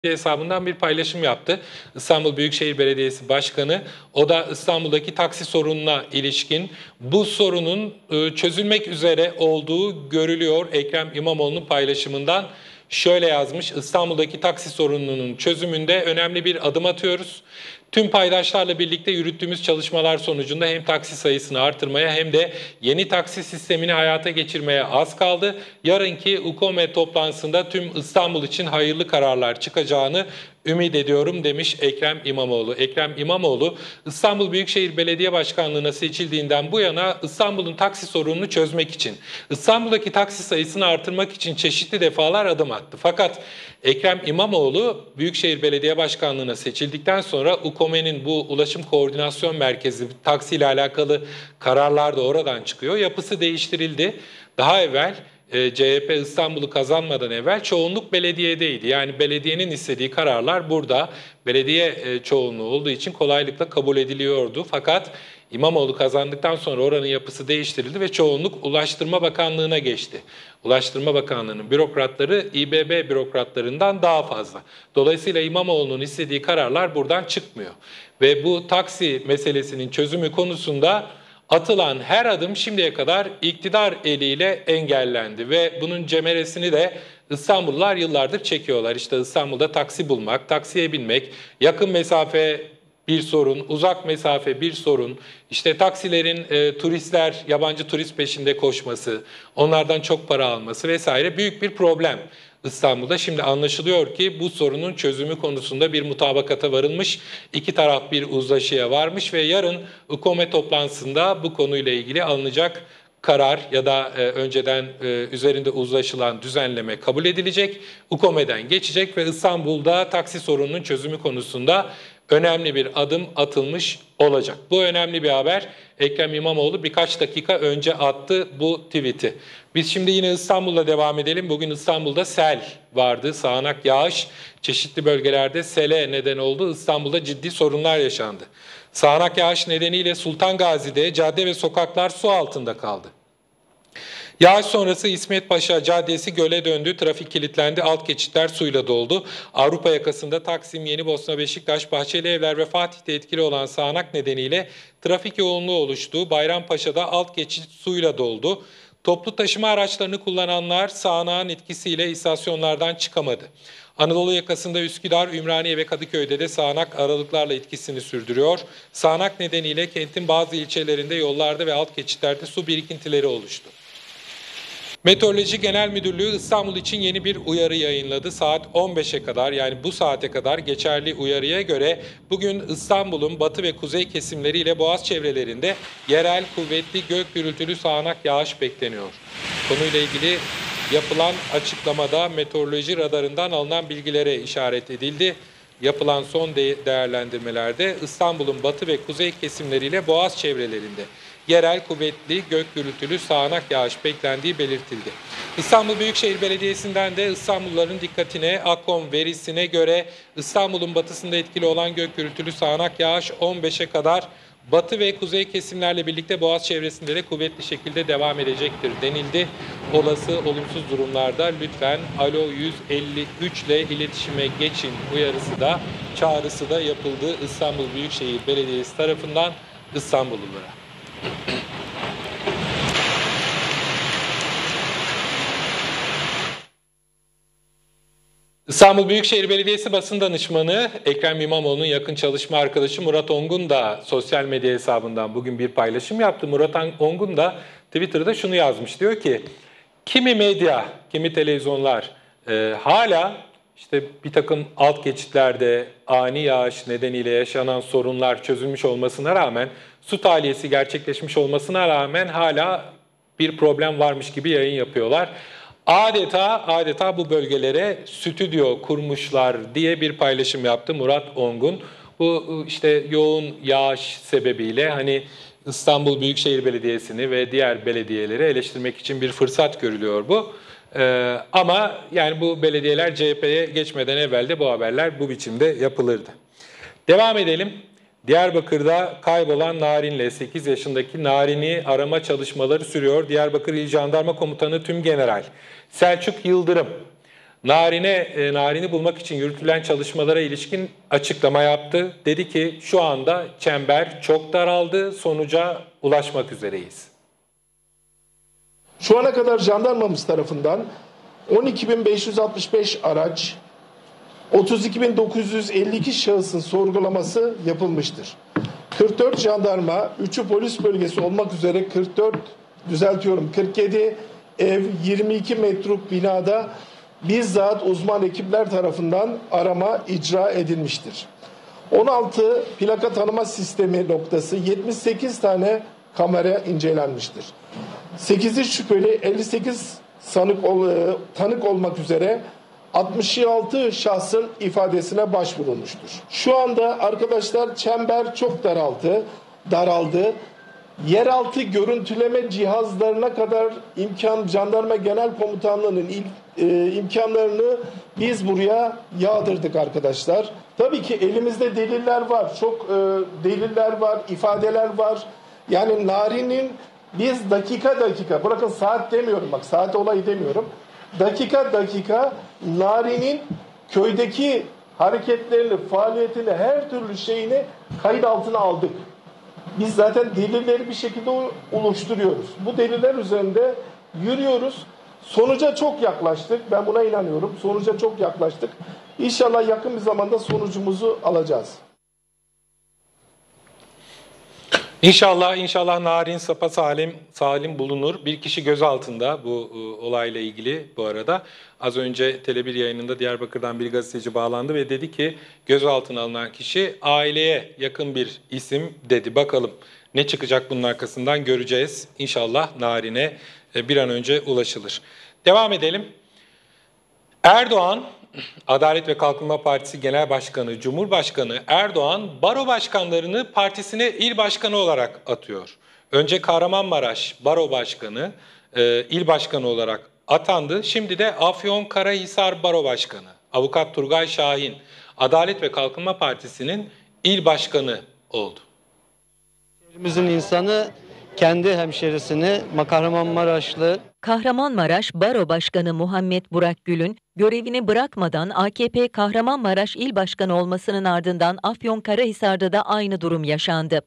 hesabından bir paylaşım yaptı. İstanbul Büyükşehir Belediyesi Başkanı. O da İstanbul'daki taksi sorununa ilişkin bu sorunun çözülmek üzere olduğu görülüyor. Ekrem İmamoğlu'nun paylaşımından şöyle yazmış: İstanbul'daki taksi sorununun çözümünde önemli bir adım atıyoruz. Tüm paydaşlarla birlikte yürüttüğümüz çalışmalar sonucunda hem taksi sayısını artırmaya hem de yeni taksi sistemini hayata geçirmeye az kaldı. Yarınki UKOME toplantısında tüm İstanbul için hayırlı kararlar çıkacağını ümit ediyorum demiş Ekrem İmamoğlu. Ekrem İmamoğlu İstanbul Büyükşehir Belediye Başkanlığı'na seçildiğinden bu yana İstanbul'un taksi sorununu çözmek için, İstanbul'daki taksi sayısını artırmak için çeşitli defalar adım attı. Fakat Ekrem İmamoğlu Büyükşehir Belediye Başkanlığı'na seçildikten sonra UKOME'nin bu Ulaşım Koordinasyon Merkezi taksiyle alakalı kararlar da oradan çıkıyor. Yapısı değiştirildi. Daha evvel CHP İstanbul'u kazanmadan evvel çoğunluk belediyedeydi. Yani belediyenin istediği kararlar burada belediye çoğunluğu olduğu için kolaylıkla kabul ediliyordu. Fakat İmamoğlu kazandıktan sonra oranın yapısı değiştirildi ve çoğunluk Ulaştırma Bakanlığı'na geçti. Ulaştırma Bakanlığı'nın bürokratları İBB bürokratlarından daha fazla. Dolayısıyla İmamoğlu'nun istediği kararlar buradan çıkmıyor. Ve bu taksi meselesinin çözümü konusunda atılan her adım şimdiye kadar iktidar eliyle engellendi ve bunun cemeresini de İstanbullular yıllardır çekiyorlar. İşte İstanbul'da taksi bulmak, taksiye binmek, yakın mesafe bir sorun, uzak mesafe bir sorun, işte taksilerin turistler, yabancı turist peşinde koşması, onlardan çok para alması vesaire büyük bir problem İstanbul'da. Şimdi anlaşılıyor ki bu sorunun çözümü konusunda bir mutabakata varılmış, iki taraf bir uzlaşıya varmış ve yarın UKOME toplantısında bu konuyla ilgili alınacak karar ya da önceden üzerinde uzlaşılan düzenleme kabul edilecek, UKOME'den geçecek ve İstanbul'da taksi sorununun çözümü konusunda önemli bir adım atılmış olacak. Bu önemli bir haber. Ekrem İmamoğlu birkaç dakika önce attı bu tweet'i. Biz şimdi yine İstanbul'la devam edelim. Bugün İstanbul'da sel vardı, sağanak yağış. Çeşitli bölgelerde sele neden oldu. İstanbul'da ciddi sorunlar yaşandı. Sağanak yağış nedeniyle Sultan Gazi'de cadde ve sokaklar su altında kaldı. Yağış sonrası İsmet Paşa Caddesi göle döndü, trafik kilitlendi, alt geçitler suyla doldu. Avrupa yakasında Taksim, Yenibosna, Beşiktaş, Bahçelievler ve Fatih'te etkili olan sağanak nedeniyle trafik yoğunluğu oluştu. Bayrampaşa'da alt geçit suyla doldu. Toplu taşıma araçlarını kullananlar sağanağın etkisiyle istasyonlardan çıkamadı. Anadolu yakasında Üsküdar, Ümraniye ve Kadıköy'de de sağanak aralıklarla etkisini sürdürüyor. Sağanak nedeniyle kentin bazı ilçelerinde yollarda ve alt geçitlerde su birikintileri oluştu. Meteoroloji Genel Müdürlüğü İstanbul için yeni bir uyarı yayınladı. Saat 15'e kadar, yani bu saate kadar geçerli uyarıya göre bugün İstanbul'un batı ve kuzey kesimleriyle Boğaz çevrelerinde yerel kuvvetli gök gürültülü sağanak yağış bekleniyor. Konuyla ilgili yapılan açıklamada meteoroloji radarından alınan bilgilere işaret edildi. Yapılan son değerlendirmelerde İstanbul'un batı ve kuzey kesimleriyle Boğaz çevrelerinde yerel kuvvetli gök gürültülü sağanak yağış beklendiği belirtildi. İstanbul Büyükşehir Belediyesi'nden de İstanbulluların dikkatine AKOM verisine göre İstanbul'un batısında etkili olan gök gürültülü sağanak yağış 15'e kadar batı ve kuzey kesimlerle birlikte Boğaz çevresinde de kuvvetli şekilde devam edecektir denildi. Olası olumsuz durumlarda lütfen Alo 153 ile iletişime geçin uyarısı da çağrısı da yapıldı İstanbul Büyükşehir Belediyesi tarafından İstanbullulara. İstanbul Büyükşehir Belediyesi basın danışmanı Ekrem İmamoğlu'nun yakın çalışma arkadaşı Murat Ongun da sosyal medya hesabından bugün bir paylaşım yaptı. Murat Ongun da Twitter'da şunu yazmış. Diyor ki, kimi medya, kimi televizyonlar hala işte bir takım alt geçitlerde ani yağış nedeniyle yaşanan sorunlar çözülmüş olmasına rağmen, su tahliyesi gerçekleşmiş olmasına rağmen hala bir problem varmış gibi yayın yapıyorlar. Adeta bu bölgelere stüdyo kurmuşlar diye bir paylaşım yaptı Murat Ongun. Bu işte yoğun yağış sebebiyle hani İstanbul Büyükşehir Belediyesi'ni ve diğer belediyeleri eleştirmek için bir fırsat görülüyor bu. Ama yani bu belediyeler CHP'ye geçmeden evvel de bu haberler bu biçimde yapılırdı. Devam edelim. Diyarbakır'da kaybolan Narin'le 8 yaşındaki Narin'i arama çalışmaları sürüyor. Diyarbakır İl Jandarma Komutanı Tümgeneral Selçuk Yıldırım, Narin'i bulmak için yürütülen çalışmalara ilişkin açıklama yaptı. Dedi ki şu anda çember çok daraldı, sonuca ulaşmak üzereyiz. Şu ana kadar jandarmamız tarafından 12.565 araç, 32.952 şahısın sorgulaması yapılmıştır. 44 jandarma, 3'ü polis bölgesi olmak üzere 47 ev, 22 metruk binada bizzat uzman ekipler tarafından arama icra edilmiştir. 16 plaka tanıma sistemi noktası, 78 tane kamera incelenmiştir. 8'i şüpheli, 58 tanık olmak üzere 66 şahsın ifadesine başvurulmuştur. Şu anda arkadaşlar çember çok daraldı. Yeraltı görüntüleme cihazlarına kadar Jandarma Genel Komutanlığı'nın imkanlarını biz buraya yağdırdık arkadaşlar. Tabii ki elimizde deliller var, çok deliller var, ifadeler var. Yani Narin'in biz dakika, bırakın saat demiyorum, bak saat olayı demiyorum. Dakika Narin'in köydeki hareketlerini, faaliyetini, her türlü şeyini kayıt altına aldık. Biz zaten delilleri bir şekilde oluşturuyoruz. Bu deliller üzerinde yürüyoruz. Sonuca çok yaklaştık. Ben buna inanıyorum. Sonuca çok yaklaştık. İnşallah yakın bir zamanda sonucumuzu alacağız. İnşallah Narin salim bulunur. Bir kişi gözaltında bu olayla ilgili bu arada. Az önce Tele1 yayınında Diyarbakır'dan bir gazeteci bağlandı ve dedi ki gözaltına alınan kişi aileye yakın bir isim dedi. Bakalım ne çıkacak bunun arkasından göreceğiz. İnşallah Narin'e bir an önce ulaşılır. Devam edelim. Erdoğan, Adalet ve Kalkınma Partisi Genel Başkanı, Cumhurbaşkanı Erdoğan, baro başkanlarını partisine il başkanı olarak atıyor. Önce Kahramanmaraş Baro Başkanı, il başkanı olarak atandı. Şimdi de Afyonkarahisar Baro Başkanı, Avukat Turgay Şahin, Adalet ve Kalkınma Partisi'nin il başkanı oldu. Şehrimizin insanı kendi hemşerisini Kahramanmaraş Baro Başkanı Muhammed Burak Gül'ün görevini bırakmadan AKP Kahramanmaraş İl Başkanı olmasının ardından Afyonkarahisar'da da aynı durum yaşandı.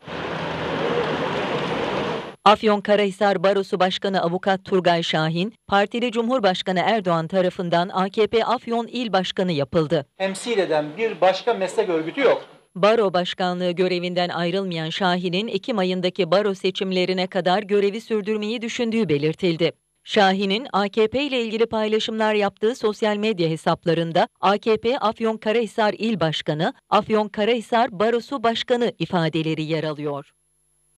Afyonkarahisar Barosu Başkanı Avukat Turgay Şahin, partili Cumhurbaşkanı Erdoğan tarafından AKP Afyon İl Başkanı yapıldı. Temsil eden bir başka meslek örgütü yok. Baro başkanlığı görevinden ayrılmayan Şahin'in Ekim ayındaki baro seçimlerine kadar görevi sürdürmeyi düşündüğü belirtildi. Şahin'in AKP ile ilgili paylaşımlar yaptığı sosyal medya hesaplarında AKP Afyonkarahisar İl Başkanı, Afyonkarahisar Barosu Başkanı ifadeleri yer alıyor.